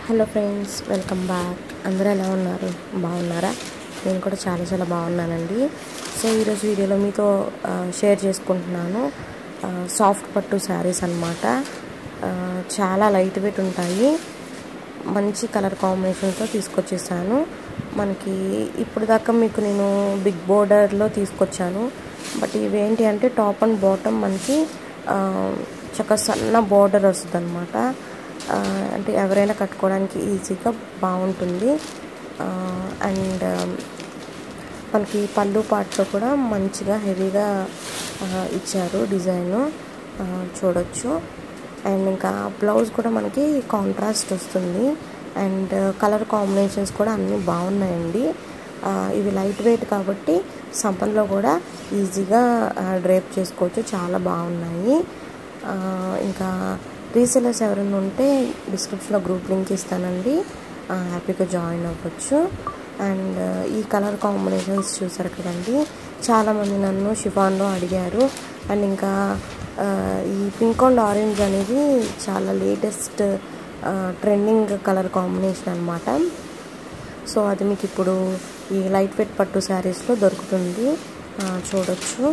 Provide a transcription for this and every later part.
Hello friends, welcome back. అందరూ ఎలా ఉన్నారు? బాగున్నారా? నేను కూడా చాలా బాగున్నానండి. సో ఈరోజు వీడియోలో మీతో షేర్ చేసుకుంటున్నాను సాఫ్ట్ పట్టు శారీస్ అన్నమాట. చాలా లైట్ వెయిట్ ఉంటాయి, మంచి కలర్ కాంబినేషన్తో తీసుకొచ్చేసాను. మనకి ఇప్పుడు దాకా మీకు నేను బిగ్ బోర్డర్లో తీసుకొచ్చాను, బట్ ఇవేంటి అంటే టాప్ అండ్ బాటమ్ మనకి చక్కగా సన్న బోర్డర్ వస్తుంది అన్నమాట. అంటే ఎవరైనా కట్టుకోవడానికి ఈజీగా బాగుంటుంది. అండ్ మనకి పళ్ళు పార్ట్లో కూడా మంచిగా హెవీగా ఇచ్చారు డిజైన్, చూడొచ్చు. అండ్ ఇంకా బ్లౌజ్ కూడా మనకి కాంట్రాస్ట్ వస్తుంది. అండ్ కలర్ కాంబినేషన్స్ కూడా అన్నీ బాగున్నాయండి. ఇవి లైట్ వెయిట్ కాబట్టి సంపన్లో కూడా ఈజీగా డ్రేప్ చేసుకోవచ్చు. చాలా బాగున్నాయి. ఇంకా రీసెలర్స్ ఎవరైనా ఉంటే డిస్క్రిప్షన్లో గ్రూప్ లింక్ ఇస్తానండి, హ్యాపీగా జాయిన్ అవ్వచ్చు. అండ్ ఈ కలర్ కాంబినేషన్స్ చూసారు కదండి, చాలామంది నన్ను షిఫాన్లో అడిగారు. అండ్ ఇంకా ఈ పింక్ అండ్ ఆరెంజ్ అనేది చాలా లేటెస్ట్ ట్రెండింగ్ కలర్ కాంబినేషన్ అన్నమాట. సో అది మీకు ఇప్పుడు ఈ లైట్ వెయిట్ పట్టు శారీస్లో దొరుకుతుంది, చూడొచ్చు.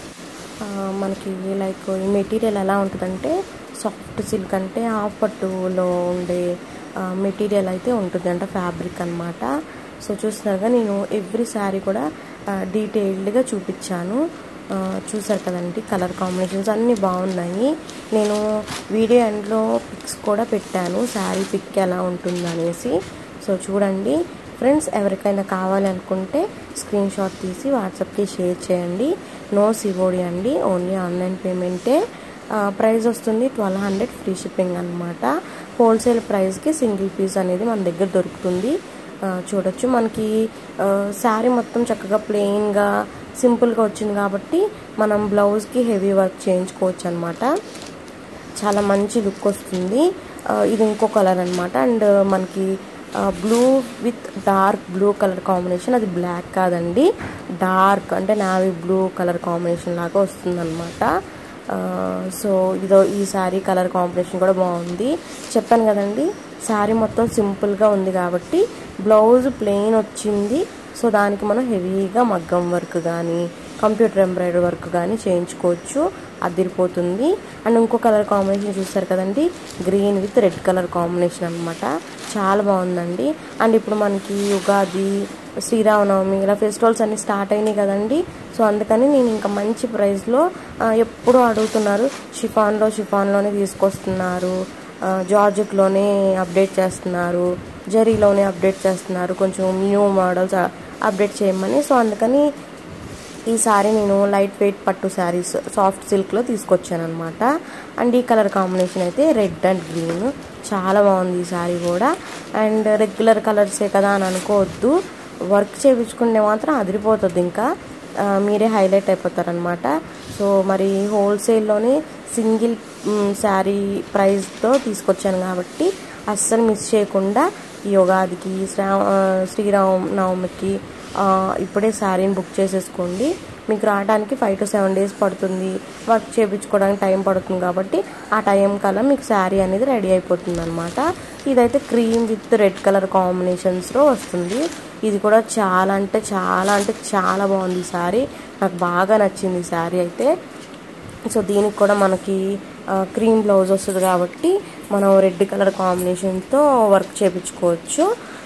మనకి లైక్ ఈ మెటీరియల్ ఎలా ఉంటుందంటే సాఫ్ట్ సిల్క్, అంటే హాఫ్ పట్టులో ఉండే మెటీరియల్ అయితే ఉంటుంది, అంటే ఫ్యాబ్రిక్ అన్నమాట. సో చూస్తున్నారుగా, నేను ఎవ్రీ శారీ కూడా డీటెయిల్డ్గా చూపించాను. చూసారు కదండి, కలర్ కాంబినేషన్స్ అన్నీ బాగున్నాయి. నేను వీడియో ఎండ్లో పిక్స్ కూడా పెట్టాను, శారీ పిక్ ఎలా ఉంటుంది అనేసి. సో చూడండి ఫ్రెండ్స్, ఎవరికైనా కావాలనుకుంటే స్క్రీన్ షాట్ తీసి వాట్సాప్కి షేర్ చేయండి. నో సిఓడి అండి, ఓన్లీ ఆన్లైన్ పేమెంటే. ప్రైస్ వస్తుంది 1200, ఫ్రీ షిప్పింగ్ అనమాట. హోల్సేల్ ప్రైస్కి సింగిల్ పీస్ అనేది మన దగ్గర దొరుకుతుంది. చూడొచ్చు, మనకి శారీ మొత్తం చక్కగా ప్లెయిన్గా సింపుల్గా వచ్చింది కాబట్టి మనం బ్లౌజ్కి హెవీ వర్క్ చేయించుకోవచ్చు అనమాట. చాలా మంచి లుక్ వస్తుంది. ఇది ఇంకో కలర్ అనమాట. అండ్ మనకి blue with dark blue colour combination, అది బ్లాక్ కాదండి, డార్క్ అంటే నావీ బ్లూ కలర్ కాంబినేషన్ లాగా వస్తుంది అనమాట. సో ఇదో ఈ శారీ కలర్ కాంబినేషన్ కూడా బాగుంది. చెప్పాను కదండి, శారీ మొత్తం సింపుల్గా ఉంది కాబట్టి బ్లౌజ్ ప్లెయిన్ వచ్చింది. సో దానికి మనం హెవీగా మగ్గం వర్క్ కానీ కంప్యూటర్ ఎంబ్రాయిడరీ వర్క్ కానీ చేయించుకోవచ్చు, అదిరిపోతుంది. అండ్ ఇంకో కలర్ కాంబినేషన్ చూస్తారు కదండి, green with red colour combination అనమాట. చాలా బాగుందండి. అండ్ ఇప్పుడు మనకి ఉగాది, శ్రీరామనవమి ఇలా ఫెస్టివల్స్ అన్నీ స్టార్ట్ అయినాయి కదండి. సో అందుకని నేను ఇంకా మంచి ప్రైస్లో, ఎప్పుడూ అడుగుతున్నారు, షిఫాన్లోనే తీసుకొస్తున్నారు, జార్జెట్లోనే అప్డేట్ చేస్తున్నారు, జరీలోనే అప్డేట్ చేస్తున్నారు, కొంచెం న్యూ మోడల్స్ అప్డేట్ చేయమని. సో అందుకని ఈసారి నేను లైట్ వెయిట్ పట్టు శారీస్ సాఫ్ట్ సిల్క్లో తీసుకొచ్చాను అనమాట. అండ్ ఈ కలర్ కాంబినేషన్ అయితే రెడ్ అండ్ గ్రీన్, చాలా బాగుంది ఈ శారీ కూడా. అండ్ రెగ్యులర్ కలర్సే కదా అని అనుకోవద్దు, వర్క్ చేయించుకుంటే మాత్రం అదిరిపోతుంది, ఇంకా మీరే హైలైట్ అయిపోతారనమాట. సో మరి హోల్సేల్లోనే సింగిల్ శారీ ప్రైస్తో తీసుకొచ్చాను కాబట్టి అస్సలు మిస్ చేయకుండా ఈ ఉగాదికి, శ్రీరామనవమికి ఇప్పుడే శారీని బుక్ చేసేసుకోండి. మీకు రావడానికి 5 to 7 days పడుతుంది, వర్క్ చేయించుకోవడానికి టైం పడుతుంది కాబట్టి ఆ టైం కల్లా మీకు శారీ అనేది రెడీ అయిపోతుంది అనమాట. ఇదైతే క్రీమ్ విత్ రెడ్ కలర్ కాంబినేషన్స్లో వస్తుంది. ఇది కూడా చాలా అంటే చాలా బాగుంది ఈ శారీ, నాకు బాగా నచ్చింది ఈ శారీ అయితే. సో దీనికి కూడా మనకి క్రీమ్ బ్లౌజ్ వస్తుంది కాబట్టి మనం రెడ్ కలర్ కాంబినేషన్తో వర్క్ చేయించుకోవచ్చు.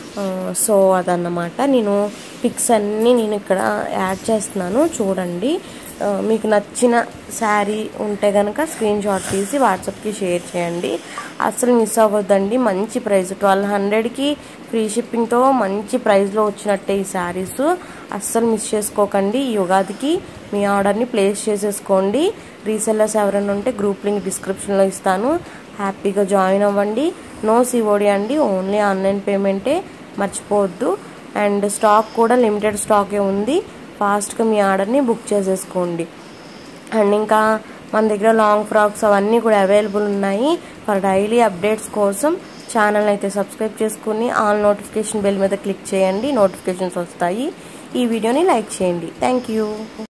సో అదన్నమాట. నేను పిక్స్ అన్నీ నేను ఇక్కడ యాడ్ చేస్తున్నాను, చూడండి. మీకు నచ్చిన శారీ ఉంటే కనుక స్క్రీన్ షాట్ తీసి వాట్సాప్కి షేర్ చేయండి, అస్సలు మిస్ అవ్వద్దండి. మంచి ప్రైస్ 1200కి ఫ్రీ షిప్పింగ్తో మంచి ప్రైస్లో వచ్చినట్టే ఈ శారీస్, అస్సలు మిస్ చేసుకోకండి. ఈ ఉగాదికి మీ ఆర్డర్ని ప్లేస్ చేసేసుకోండి. రీసెల్లర్స్ ఎవరైనా ఉంటే గ్రూప్ లింక్ డిస్క్రిప్షన్లో ఇస్తాను, హ్యాపీగా జాయిన్ అవ్వండి. నో సిఓడి అండి, ఓన్లీ ఆన్లైన్ పేమెంటే, మర్చిపోవద్దు. అండ్ స్టాక్ కూడా లిమిటెడ్ స్టాకే ఉంది, ఫాస్ట్గా మీ ఆర్డర్ని బుక్ చేసేసుకోండి. అండ్ ఇంకా మన దగ్గర లాంగ్ ఫ్రాక్స్ అవన్నీ కూడా అవైలబుల్ ఉన్నాయి. ఫర్ డైలీ అప్డేట్స్ కోసం ఛానల్ అయితే సబ్స్క్రైబ్ చేసుకుని ఆల్ నోటిఫికేషన్ బెల్ మీద క్లిక్ చేయండి, నోటిఫికేషన్స్ వస్తాయి. ఈ వీడియోని లైక్ చేయండి. Thank you.